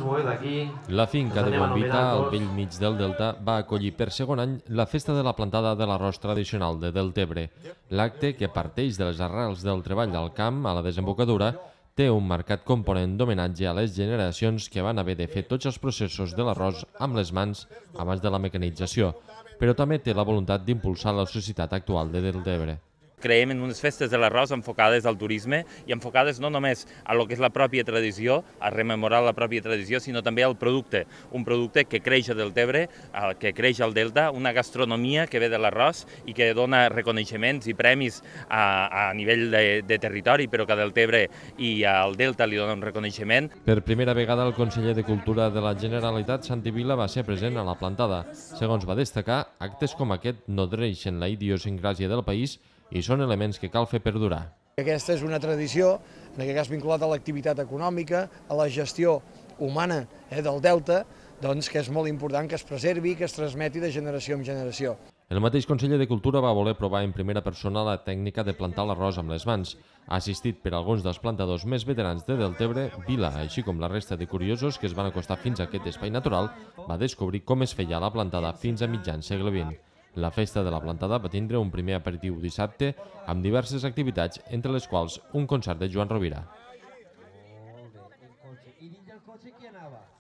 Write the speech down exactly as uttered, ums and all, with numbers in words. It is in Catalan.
La finca de Bombita, al bell mig del Delta, va acollir per segon any la festa de la plantada de l'arròs tradicional de Deltebre. L'acte, que parteix de les arrels del treball al camp a la desembocadura, té un marcat component d'homenatge a les generacions que van haver de fer tots els processos de l'arròs amb les mans abans de la mecanització, però també té la voluntat d'impulsar la societat actual de Deltebre. Creiem en unes festes de l'arròs enfocades al turisme i enfocades no només a lo que és la pròpia tradició, a rememorar la pròpia tradició, sinó també al producte. Un producte que creix a Deltebre, que creix al Delta, una gastronomia que ve de l'arròs i que dona reconeixements i premis a, a nivell de, de territori, però que a Deltebre i al Delta li dona un reconeixement. Per primera vegada el conseller de Cultura de la Generalitat, Santi Vila, va ser present a la plantada. Segons va destacar, actes com aquest nodreixen la idiosincràsia del país i són elements que cal fer perdurar. Aquesta és una tradició, en aquest cas vinculada a l'activitat econòmica, a la gestió humana eh, del Delta, doncs que és molt important que es preservi i que es transmeti de generació en generació. El mateix conseller de Cultura va voler provar en primera persona la tècnica de plantar l'arròs amb les mans. Assistit per alguns dels plantadors més veterans de Deltebre, Vila, així com la resta de curiosos que es van acostar fins a aquest espai natural, va descobrir com es feia la plantada fins a mitjan segle vint. La festa de la plantada va tindre un primer aperitiu dissabte amb diverses activitats, entre les quals un concert de Joan Rovira. I dins del cotxe qui anava?